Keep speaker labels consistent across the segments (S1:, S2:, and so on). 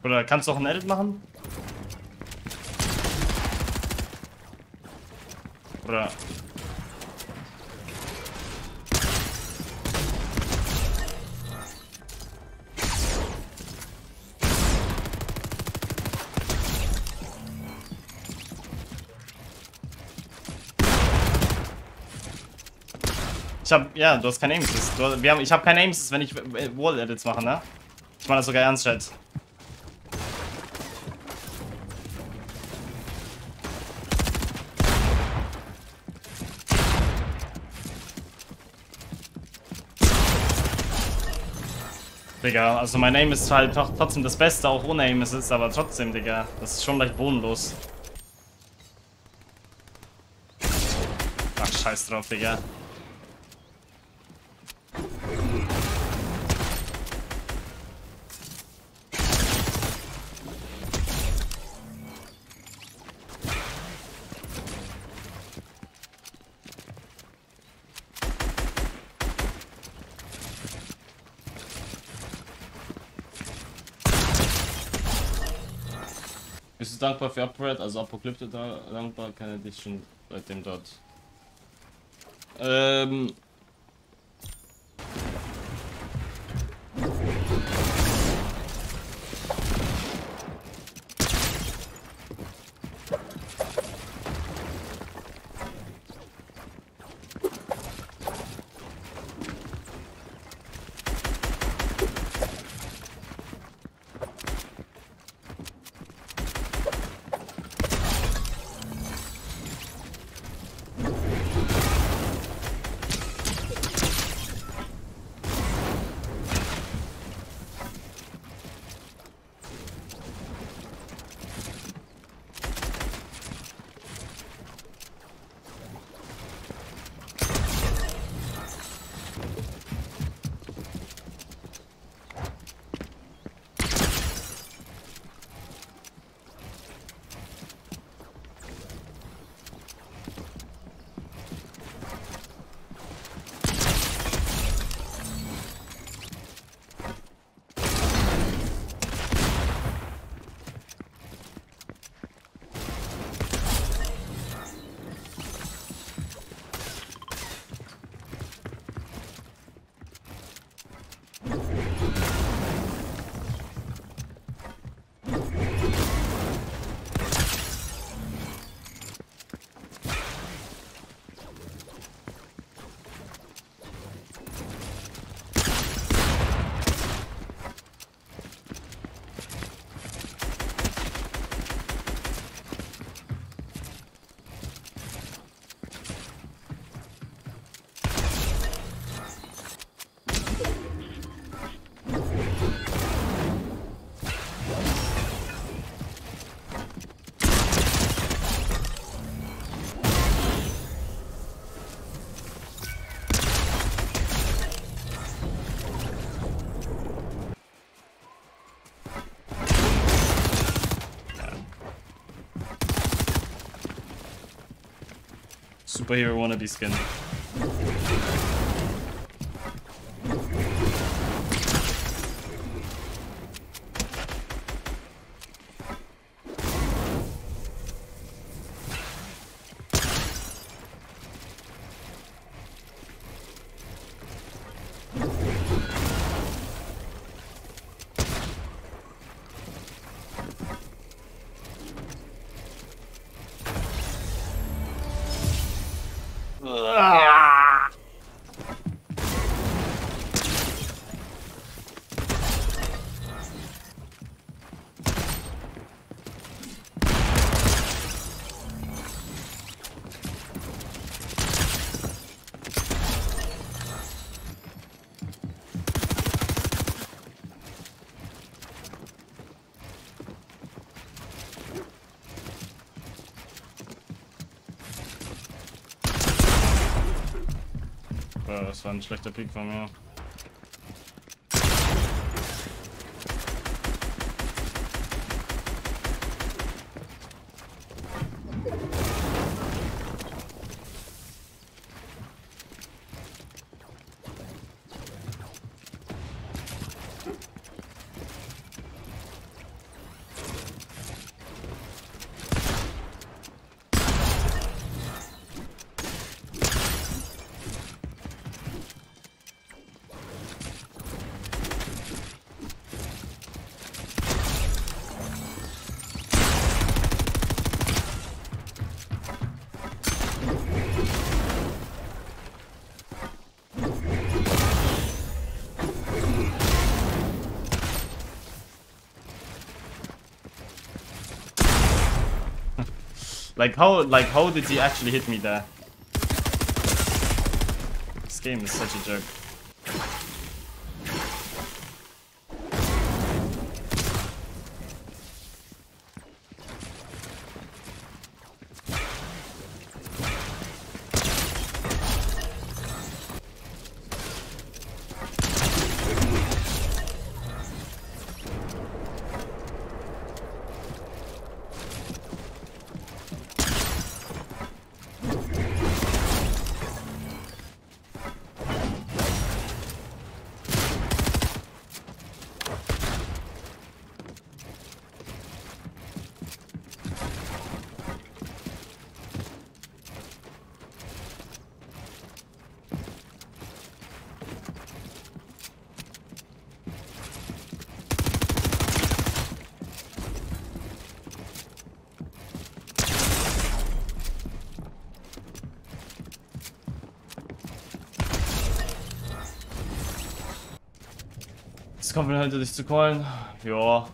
S1: Oder kannst du auch ein Edit machen? Oder... Ja, du hast kein Aim Assist. Ich habe kein Aim Assist, wenn ich Wall Edits mache, ne? Ich meine das sogar ernst, Chat. Digga, also mein Aim ist halt trotzdem das Beste, auch ohne Aim Assist, aber trotzdem, Digga, das ist schon leicht bodenlos. Ach, scheiß drauf, Digga. Bist du dankbar für Upgrade, also Apokalypse dankbar, kenne dich schon seitdem dort. Superhero wannabe skin. Das war ein schlechter Pick von mir. Like how did he actually hit me there? This game is such a joke. Jetzt kommt mir hinter dich zu callen. Ja.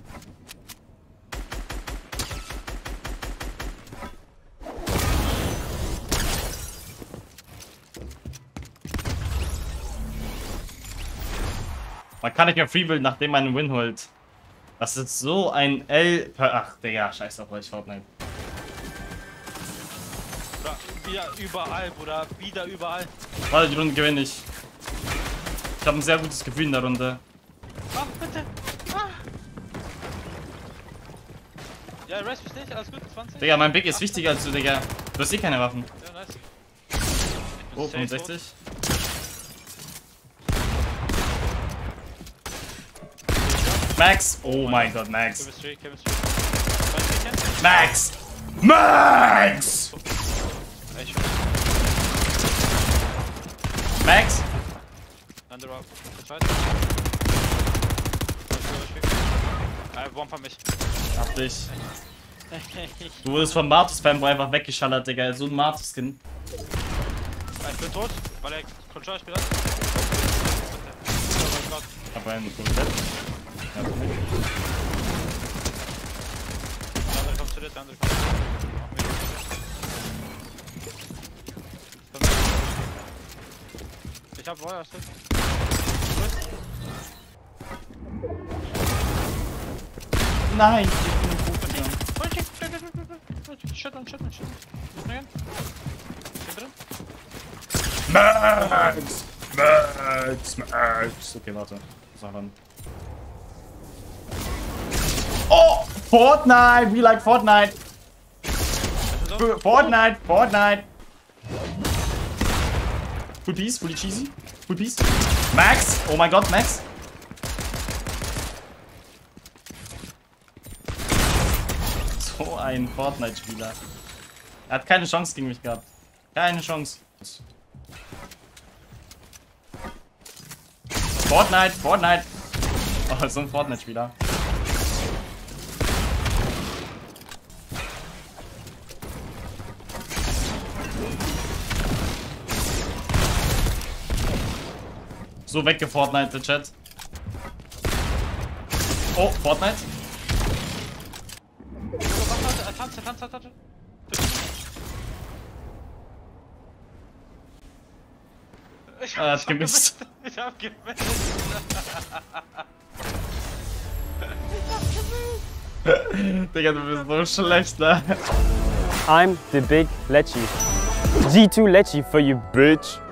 S1: Man kann nicht mehr freebuilden, nachdem man einen Win holt. Das ist so ein L... Ach, Digga, scheiß auf euch, Fortnite.
S2: Bruder, wieder überall, Bruder. Wieder überall.
S1: Warte, die Runde gewinne ich. Ich habe ein sehr gutes Gefühl in der Runde.
S2: Ach, bitte. Ah. Ja, rest mich nicht. Alles gut, 20.
S1: Digga, mein Big ist wichtiger als du, Digga. Du hast eh keine Waffen.
S2: Ja, nice.
S1: Oh, 65. Max! Oh mein Gott, Max.
S2: Chemistry.
S1: Max! Max! Max!
S2: Underrock. One von mich.
S1: Hab dich. Du wurdest vom Martus-Fanboy einfach weggeschallert, Digga. So ein Martus-Skin.
S2: Ich bin tot, weil er Controller spielt. Oh mein Gott.
S1: Hab einen komplett. Ja,
S2: der andere kommt zu dir, der andere kommt. Ich hab Feuer, stimmt.
S1: nein! Ich bin gut gegangen.
S2: Shit.
S1: Max! Okay, warte. Sag dann. Oh! Fortnite! We like Fortnite! Fortnite! Full piece, fully cheesy. Full piece. Max! Oh mein Gott, Max! So ein Fortnite-Spieler. Er hat keine Chance gegen mich gehabt. Keine Chance. Fortnite! Oh, so ein Fortnite-Spieler. So weggefortnite, der Chat. Oh, Fortnite.
S2: Tanze.
S1: Er hat gemisst.
S2: Ich hab gemisst.
S1: Digga, du bist so schlecht, ne?
S3: I'm the big LeTsHe. G2 LeTsHe for you, bitch.